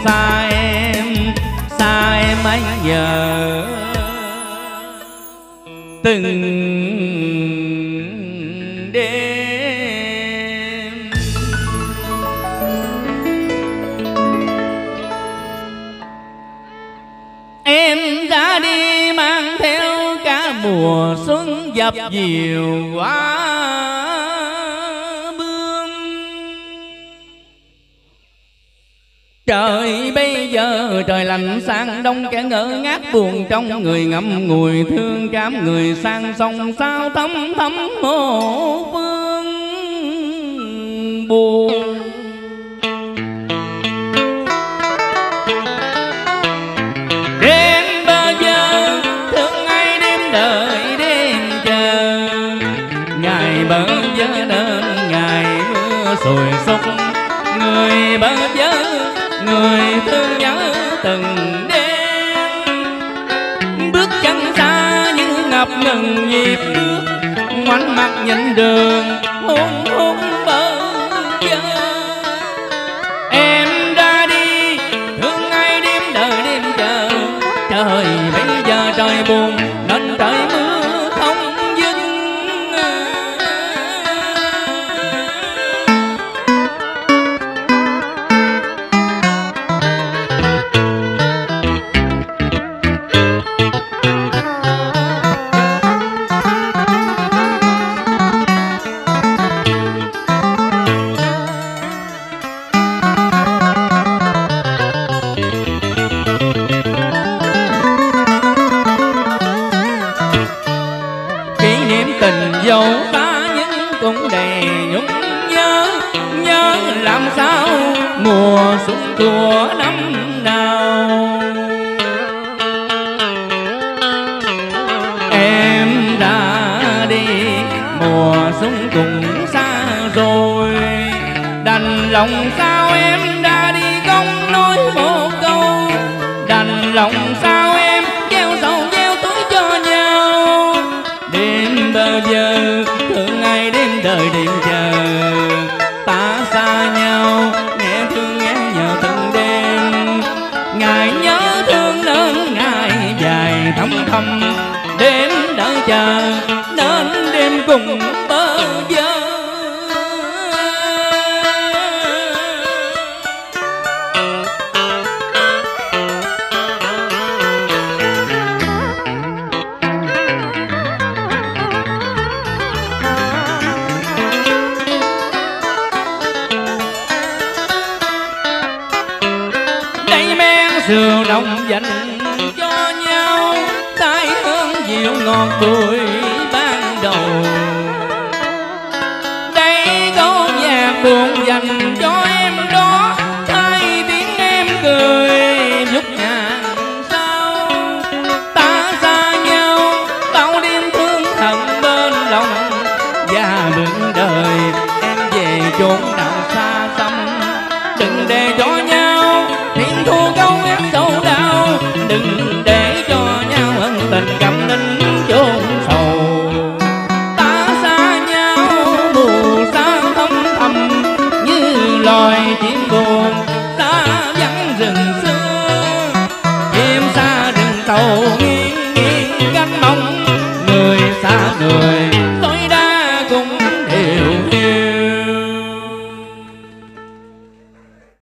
xa em ấy giờ từng đêm. Em đã đi mang theo cả mùa xuân dập dìu quá bướm. Trời bây giờ trời lạnh sang đông, kẻ ngỡ ngác buồn trong, người ngậm ngùi thương cảm người sang sông sao thấm thấm mồ phương buồn. Đêm bơ vơ thương ngày đêm đợi đêm chờ, ngày bơ vơ nên ngày mưa sùi sục, người bơ vơ người thương nhớ từng đêm. Bước chân xa như ngập ngừng nhịp nước, ngoảnh mặt nhìn đường hôn hôn bơ vơ. Em ra đi thương ngày đêm đợi đêm chờ, trời bây giờ trời buồn nên trời mưa không dứt. Tình dẫu ta nhưng cũng đầy nhung nhớ, nhớ làm sao mùa xuân của năm nào. Em đã đi mùa xuân cũng xa rồi, đành lòng sao em đã đi không nói một câu, đành lòng sao em gieo sầu gieo túi cho nhau. Đêm bơ vơ thương ngày đêm đợi đêm chờ, ta xa nhau nghe thương nghe nhớ từng đêm. Ngày nhớ thương nên ngày dài thăm thăm, đêm đợi chờ nên đêm cùng bơ vơ. Rượu đồng dành cho nhau, tai hương dịu ngọt tuổi ban đầu. Đây có nhạc buồn dành cho em đó, thay tiếng em cười giúp ngàn sao. Ta xa nhau bao đêm thương hận bên lòng, và bừng đời em về chốn nào xa xăm. Đừng để cho nhau thiên thu câu ép sâu đau, đừng để cho nhau ân tình căm